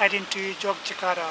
heading to Yogyjakarta.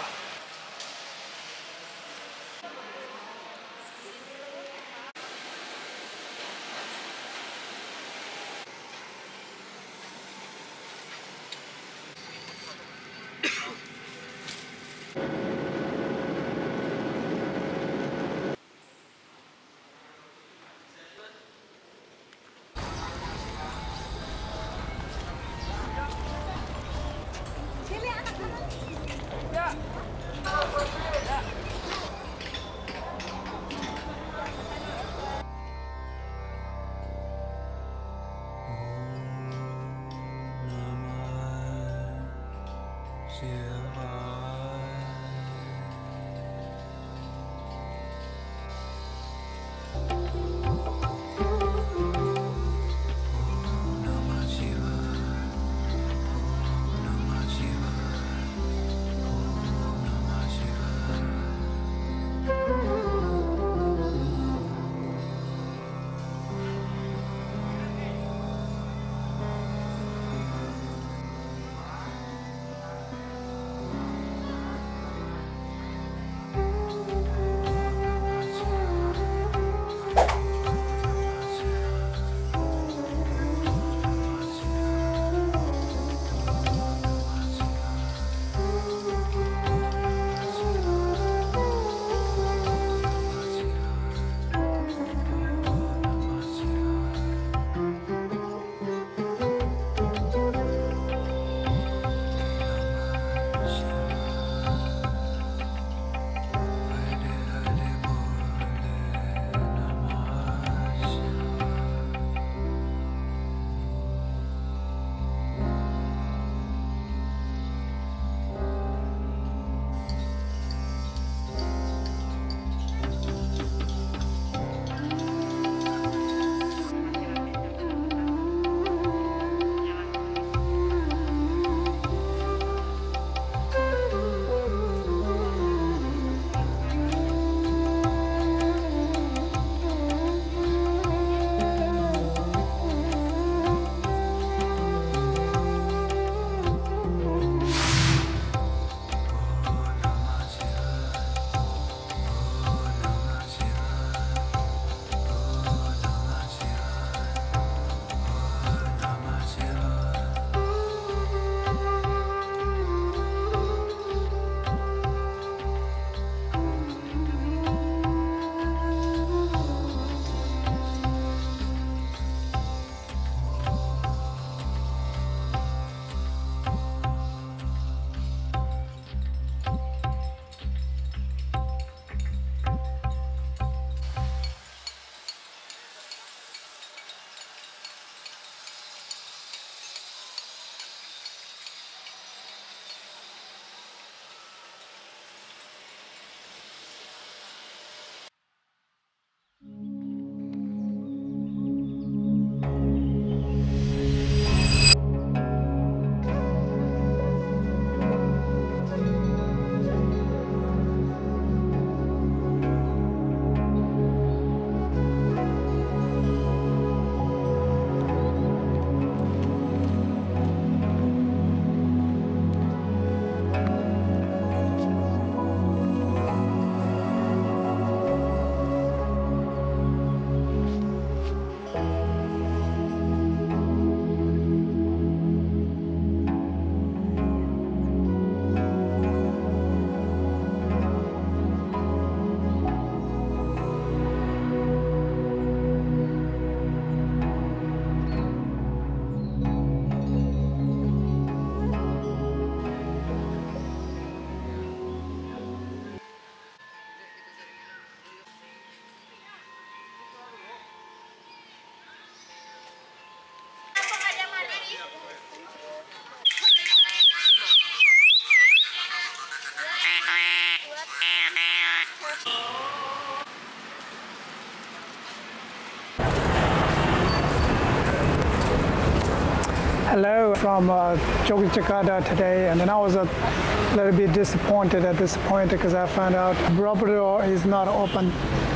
Hello from Yogyjakarta today, and then I was a little bit disappointed at this point because I found out Borobudur is not open.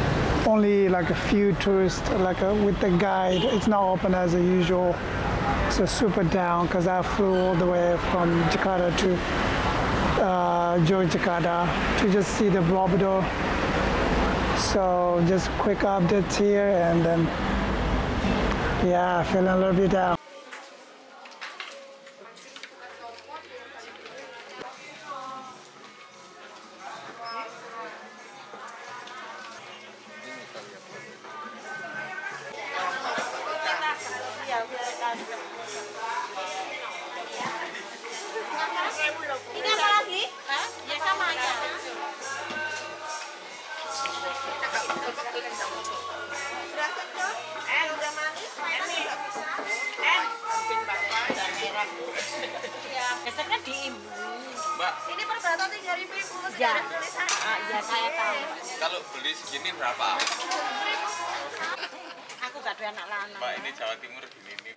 Only like a few tourists, with the guide. It's not open as usual. So super down because I flew all the way from Jakarta to Yogyjakarta to just see the Borobudur. So just quick updates here, and then yeah, feeling a little bit down. Ini apa lagi? Hah? Ya sama aja. Sudah cocok? Udah manis, mainan juga bisa. Bikin bakwan dan merah. Iya, biasanya diimbui. Mbak, ini per botol 3.000 Ibu. Ya. Ada tulisan. Ya saya tahu. kalau beli segini berapa? Aku gak ada anak lanang. Mbak, ini Jawa Timur gini nih.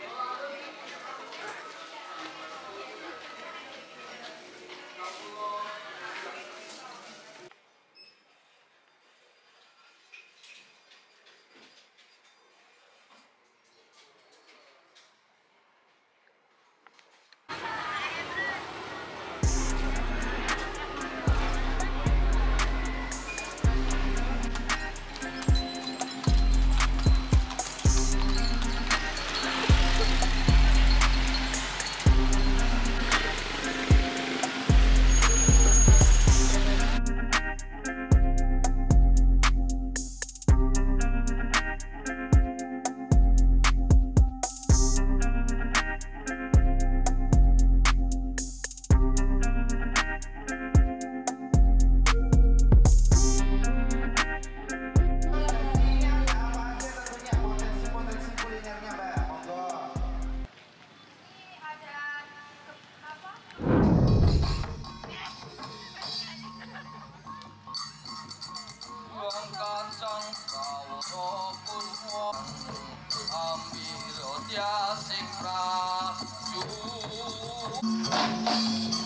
Ambil dia sing rayu.